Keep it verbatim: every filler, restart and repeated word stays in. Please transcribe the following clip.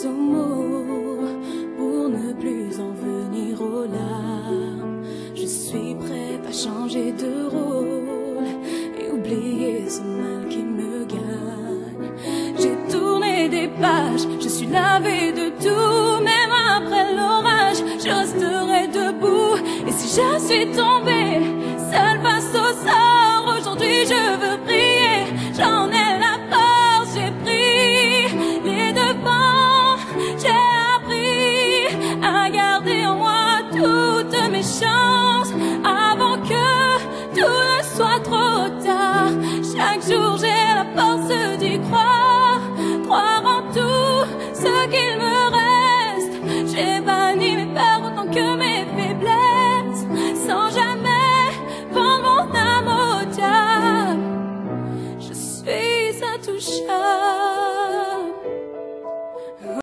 aux mots pour ne plus en venir aux larmes. Je suis prête à changer de rôle et oublier ce mal qui me gagne. J'ai tourné des pages, je suis lavée de tout, même après l'orage, je resterai debout. Et si je suis tombée seule face au sort, aujourd'hui je veux prier, j'en ai la force, j'ai pris les devants, j'ai appris à garder en moi toutes mes chances avant que tout ne soit trop tard. Chaque jour j'ai la force d'y croire, croire en tout ce qu'il me reste. J'ai banni mes peurs autant que mes faiblesses, sans jamais vendre mon âme au diable. Je suis intouchable.